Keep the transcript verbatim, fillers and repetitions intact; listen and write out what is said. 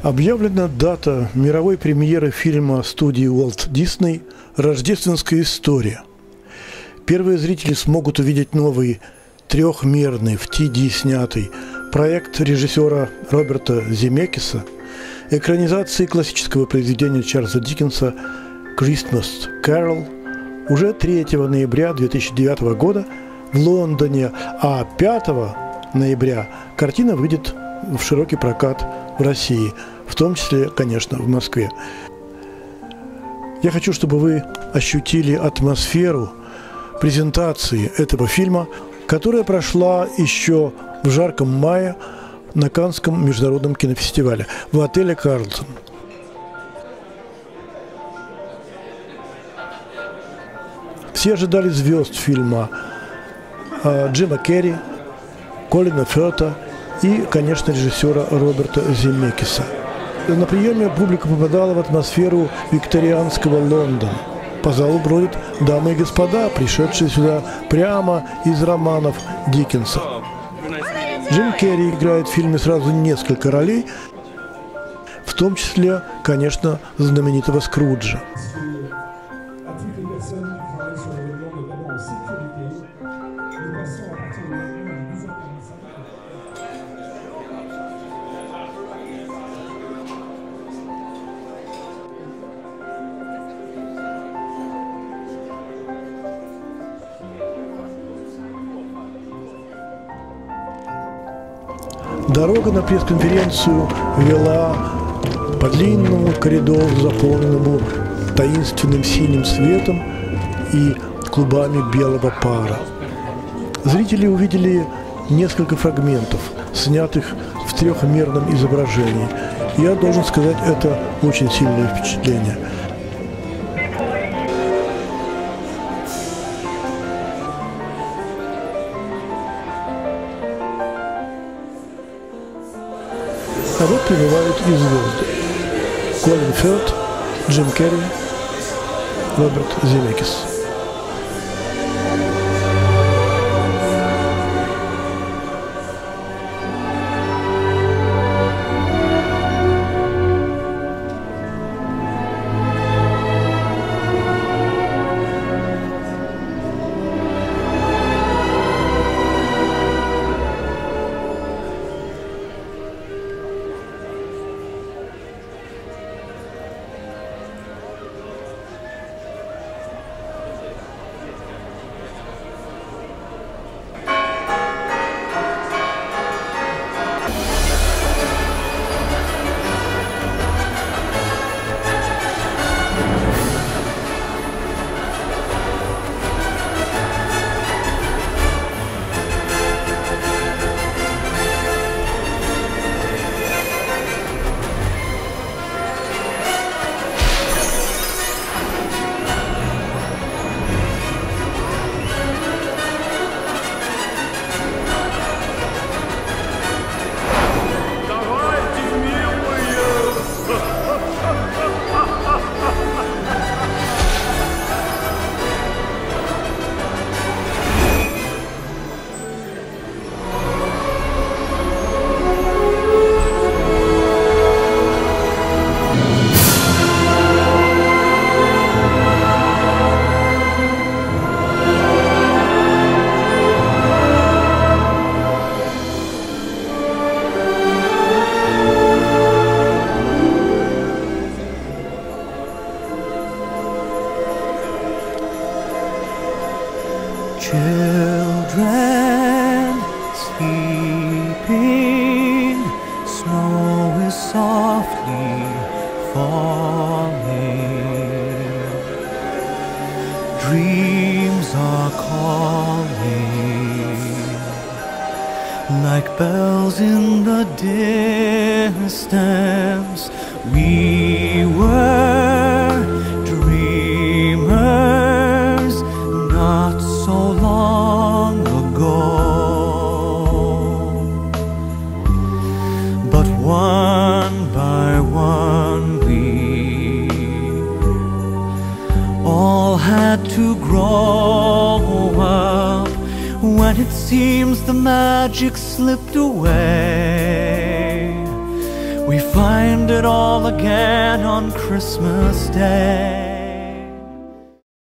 Объявлена дата мировой премьеры фильма студии Уолт Дисней «Рождественская история». Первые зрители смогут увидеть новый трехмерный в ти ди снятый проект режиссера Роберта Земекиса, экранизации классического произведения Чарльза Диккенса «Christmas Carol» уже третьего ноября две тысячи девятого года в Лондоне, а пятого ноября картина выйдет в широкий прокат в России, в том числе, конечно, в Москве. Я хочу, чтобы вы ощутили атмосферу презентации этого фильма, которая прошла еще в жарком мае на Каннском международном кинофестивале в отеле «Карлсон». Все ожидали звезд фильма: Джима Керри, Колина Фёрта и, конечно, режиссера Роберта Земекиса. На приеме публика попадала в атмосферу викторианского Лондона. По залу бродят дамы и господа, пришедшие сюда прямо из романов Диккенса. Джим Керри играет в фильме сразу несколько ролей, в том числе, конечно, знаменитого Скруджа. Дорога на пресс-конференцию вела по длинному коридору, заполненному таинственным синим светом и клубами белого пара. Зрители увидели несколько фрагментов, снятых в трехмерном изображении. Я должен сказать, это очень сильное впечатление. А вот прибывают и звезды: Колин Фёрт, Джим Керри, Роберт Земекис. Children sleeping, snow is softly falling, dreams are calling, like bells in the distance. We were dreamers not so long ago, but one by one we all had to grow up. When it seems the magic slipped away, we find it all again on Christmas Day.